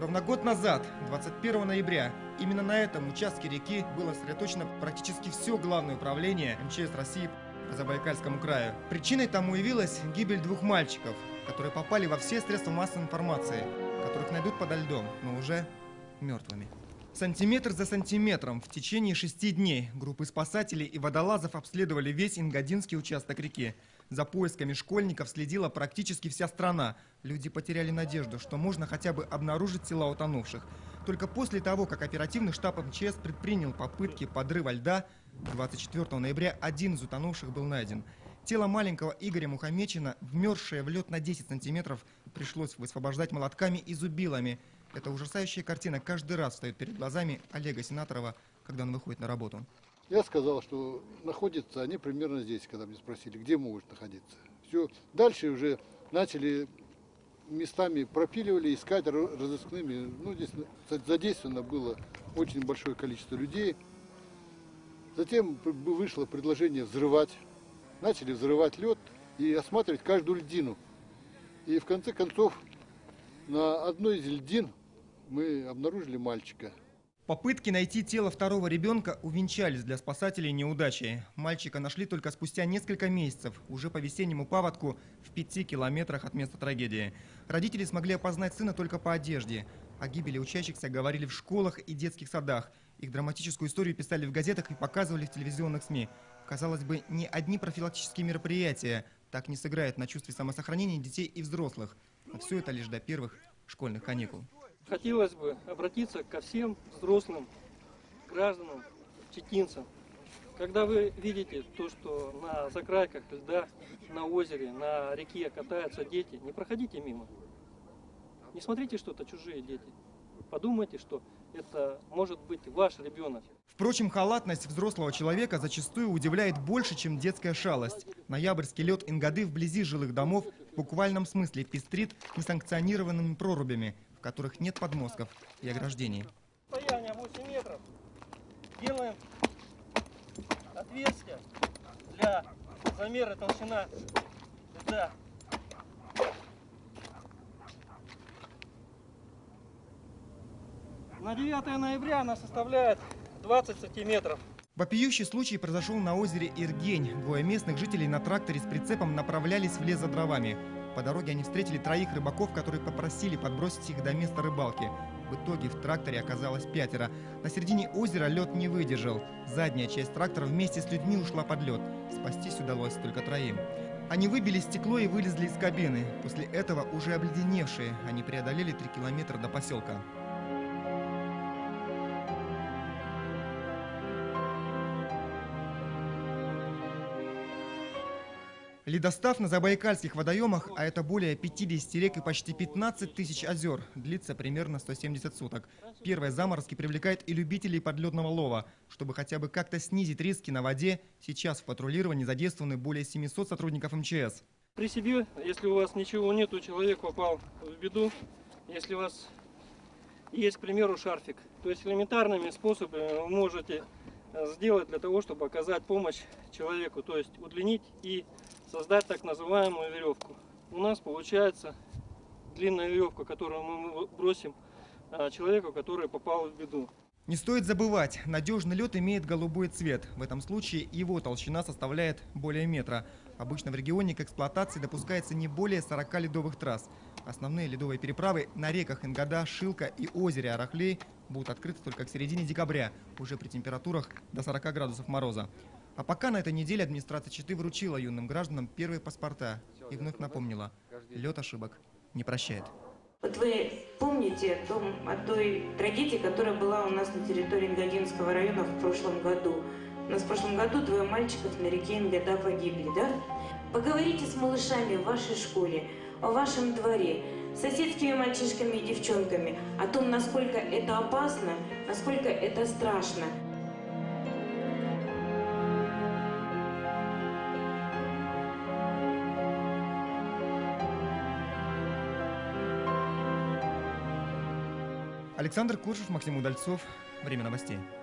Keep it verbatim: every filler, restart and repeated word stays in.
Ровно год назад, двадцать первого ноября, именно на этом участке реки было сосредоточено практически все главное управление эм че эс России по Забайкальскому краю. Причиной тому явилась гибель двух мальчиков, которые попали во все средства массовой информации, которых найдут подо льдом, но уже мертвыми. Сантиметр за сантиметром в течение шести дней группы спасателей и водолазов обследовали весь Ингодинский участок реки. За поисками школьников следила практически вся страна. Люди потеряли надежду, что можно хотя бы обнаружить тела утонувших. Только после того, как оперативный штаб эм че эс предпринял попытки подрыва льда, двадцать четвёртого ноября один из утонувших был найден. Тело маленького Игоря Мухамечина, вмерзшее в лед на десять сантиметров, пришлось высвобождать молотками и зубилами. Эта ужасающая картина каждый раз встает перед глазами Олега Сенаторова, когда он выходит на работу. Я сказал, что находятся они примерно здесь, когда меня спросили, где могут находиться. Все. Дальше уже начали местами пропиливали, искать разыскными. Ну, здесь задействовано было очень большое количество людей. Затем вышло предложение взрывать. Начали взрывать лед и осматривать каждую льдину. И в конце концов на одной из льдин мы обнаружили мальчика. Попытки найти тело второго ребенка увенчались для спасателей неудачей. Мальчика нашли только спустя несколько месяцев, уже по весеннему паводку в пяти километрах от места трагедии. Родители смогли опознать сына только по одежде. О гибели учащихся говорили в школах и детских садах. Их драматическую историю писали в газетах и показывали в телевизионных СМИ. Казалось бы, ни одни профилактические мероприятия так не сыграют на чувстве самосохранения детей и взрослых. Но все это лишь до первых школьных каникул. Хотелось бы обратиться ко всем взрослым гражданам, читинцам. Когда вы видите то, что на закрайках льда, на озере, на реке катаются дети, не проходите мимо. Не смотрите, что это чужие дети. Подумайте, что это может быть ваш ребенок. Впрочем, халатность взрослого человека зачастую удивляет больше, чем детская шалость. Ноябрьский лед Ингоды вблизи жилых домов в буквальном смысле пестрит несанкционированными прорубями, в которых нет подмостков и ограждений. Расстояние восемь метров. Делаем отверстие для замера толщина льда. На девятое ноября она составляет двадцать сантиметров. Вопиющий случай произошел на озере Иргень. Двое местных жителей на тракторе с прицепом направлялись в лес за дровами. По дороге они встретили троих рыбаков, которые попросили подбросить их до места рыбалки. В итоге в тракторе оказалось пятеро. На середине озера лед не выдержал. Задняя часть трактора вместе с людьми ушла под лед. Спастись удалось только троим. Они выбили стекло и вылезли из кабины. После этого, уже обледеневшие, они преодолели три километра до поселка. Ледостав на забайкальских водоемах, а это более пятидесяти рек и почти пятнадцать тысяч озер, длится примерно сто семьдесят суток. Первые заморозки привлекают и любителей подледного лова. Чтобы хотя бы как-то снизить риски на воде, сейчас в патрулировании задействованы более семисот сотрудников эм че эс. При себе, если у вас ничего нету, человек попал в беду, если у вас есть, к примеру, шарфик, то есть элементарными способами вы можете сделать для того, чтобы оказать помощь человеку, то есть удлинить и создать так называемую веревку. У нас получается длинная веревка, которую мы бросим человеку, который попал в беду. Не стоит забывать, надежный лед имеет голубой цвет. В этом случае его толщина составляет более метра. Обычно в регионе к эксплуатации допускается не более сорока ледовых трасс. Основные ледовые переправы на реках Ингода, Шилка и озере Арахлей будут открыты только к середине декабря, уже при температурах до сорока градусов мороза. А пока на этой неделе администрация Читы вручила юным гражданам первые паспорта и вновь напомнила, лед ошибок не прощает. Вот вы помните о, том, о той трагедии, которая была у нас на территории Ингодинского района в прошлом году? У нас в прошлом году двое мальчиков на реке Ингода погибли, да? Поговорите с малышами в вашей школе, о вашем дворе, с соседскими мальчишками и девчонками, о том, насколько это опасно, насколько это страшно. Александр Куршев, Максим Удальцов. Время новостей.